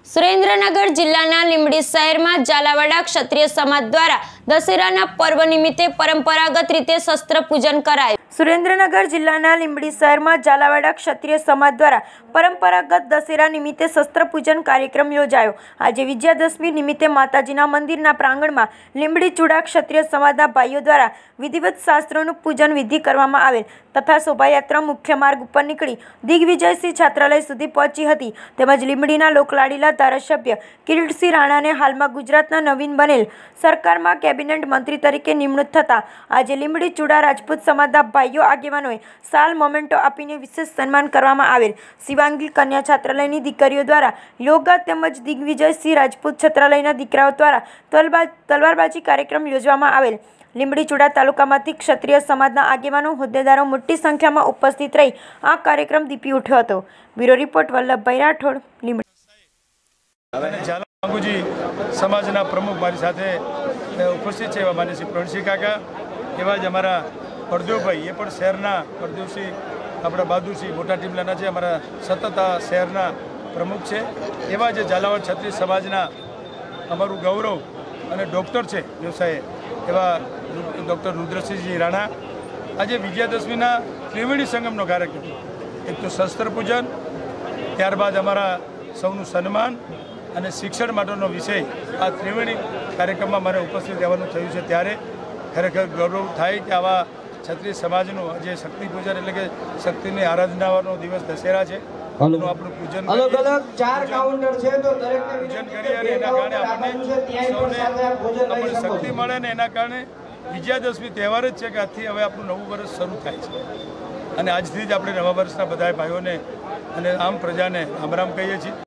સુરેન્દ્રનગર જિલ્લાના લીંબડી શહેરમાં ઝાલાવાડા ક્ષત્રિય સમાજ દ્વારા દશેરાના પર્વ નિમિત્તે પરંપરાગત રીતે શસ્ત્ર પૂજન કરાયું। સુરેન્દ્રનગર જિલ્લાના લીંબડી શહેરમાં ઝાલાવાડા ક્ષત્રિય સમાજ દ્વારા પરંપરાગત દશેરા નિમિત્તે શસ્ત્ર પૂજન કાર્યક્રમ યોજાયો। આજે વિજયાદશમી નિમિત્તે માતાજીના મંદિરના પ્રાંગણમાં લીંબડી ચુડા ક્ષત્રિય સમાજના ભાઈઓ દ્વારા વિધિવત શાસ્ત્રોનું પૂજન વિધિ કરવામાં આવેલ તથા શોભાયાત્રા મુખ્ય માર્ગ ઉપર નીકળી દિગ્વિજયસિંહ છાત્રાલય સુધી પહોંચી હતી। તેમજ લીંબડીના લોકલાડીલા ધારાસભ્ય કિરીટસિંહ રાણાને હાલમાં ગુજરાતના નવીન બનેલ સરકારમાં કેબિનેટ મંત્રી તરીકે નિમણૂક થતા આજે લીંબડી ચુડા રાજપૂત સમાજના ભાઈઓ આગેવાનોએ સાલ મોમેન્ટો આપીને વિશેષ સન્માન કરવામાં આવેલ। શિવાંગી કન્યા છાત્રાલયની દીકરીઓ દ્વારા યોગા તેમજ દિગ્વિજયસિંહ રાજપૂત છાત્રાલયના દીકરાઓ દ્વારા તલવારબાજી કાર્યક્રમ યોજવામાં આવેલ। લીંબડી ચુડા તાલુકામાંથી ક્ષત્રિય સમાજના આગેવાનો હોદ્દેદારો મોટી સંખ્યામાં ઉપસ્થિત રહી આ કાર્યક્રમ દીપી ઉઠ્યો હતો। Bureau report Vallabhbhai Rathod, Limbdi. ઝાલાવાડા સમાજના પ્રમુખ મારી સાથે ઉપસ્થિત છે, એવા માન્ય શ્રી પ્રવીણસિંહ કાકા, એવા જ અમારા પરદેવભાઈ, એ પણ શહેરના પરદેવસિંહ આપણા બહાદુરસિંહ મોટા ટીમલાના છે, અમારા સતત આ શહેરના પ્રમુખ છે। એવા જે ઝાલાવાડ ક્ષત્રિય સમાજના અમારું ગૌરવ અને ડૉક્ટર છે વ્યવસાયે એવા ડૉક્ટર રુદ્રસિંહજી રાણા આજે વિજયાદશમીના ત્રિવેણી સંગમનો કાર્યક્રમ, એક તો શસ્ત્ર પૂજન, ત્યારબાદ અમારા સૌનું સન્માન અને શિક્ષણ માટેનો વિષય, આ ત્રિવેણી કાર્યક્રમમાં મારે ઉપસ્થિત રહેવાનું થયું છે। ત્યારે ખરેખર ગૌરવ થાય કે આવા ક્ષત્રિય સમાજનું આજે શક્તિ પૂજન એટલે કે શક્તિની આરાધનાનો દિવસ દશેરા છે, આપણું પૂજન અલગ અલગ 4 કાઉન્ટર છે તો દરેકને પૂજન કરીએ અને એના કારણે આપણને શક્તિ મળે ને એના કારણે વિજયાદશમી તહેવાર જ છે કે આજથી હવે આપણું નવું વર્ષ શરૂ થાય છે અને આજથી જ આપણે નવા વર્ષના બધા ભાઈઓને અને આમ પ્રજાને રામ રામ કહીએ છીએ।